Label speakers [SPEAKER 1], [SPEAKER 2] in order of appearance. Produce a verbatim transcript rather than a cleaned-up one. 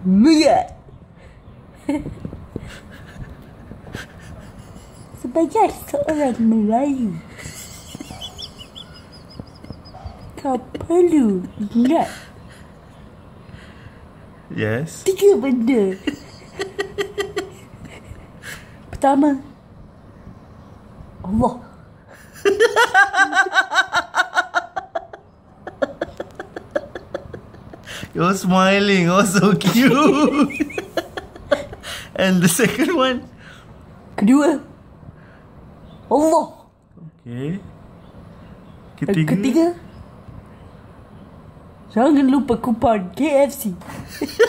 [SPEAKER 1] Melihat. Sebagai seorang Melayu, kau perlu ingat
[SPEAKER 2] Yes.
[SPEAKER 1] tiga benda. Pertama, Allah.
[SPEAKER 2] You're smiling. Oh, so cute. And the second one?
[SPEAKER 1] Kedua, Allah.
[SPEAKER 2] Okay.
[SPEAKER 1] Dan
[SPEAKER 2] Ketiga?
[SPEAKER 1] ketiga, jangan lupa kupon K F C.